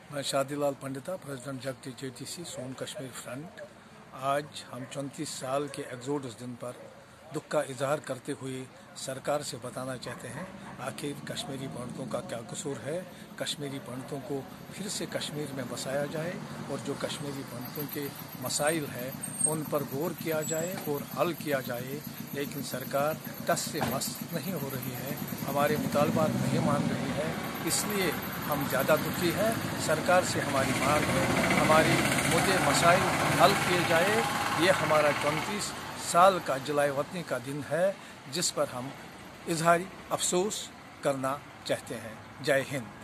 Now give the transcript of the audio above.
मैं शादीलाल पंडिता, प्रेसिडेंट जगती JTC सोन Kashmir front. आज हम 34 साल के एक्सोडस दिन पर दुख का इजहार करते हुए सरकार से बताना चाहते हैं आखिर कश्मीरी पंडितों का क्या कसूर है। कश्मीरी पंडितों को फिर से कश्मीर में बसाया जाए और जो कश्मीरी पंडितों के मसाइल है उन पर गौर किया जाए और हल किया जाए। लेकिन सरकार टस से मस नहीं हो रही है, हमारे मुतालबात नहीं मान रही है, इसलिए हम ज़्यादा दुखी हैं। सरकार से हमारी मांग है हमारी मुद्दे मसाइल हल किए जाए। ये हमारा 34 साल का जलाए वतनी का दिन है जिस पर हम इजहारी अफसोस करना चाहते हैं। जय हिंद।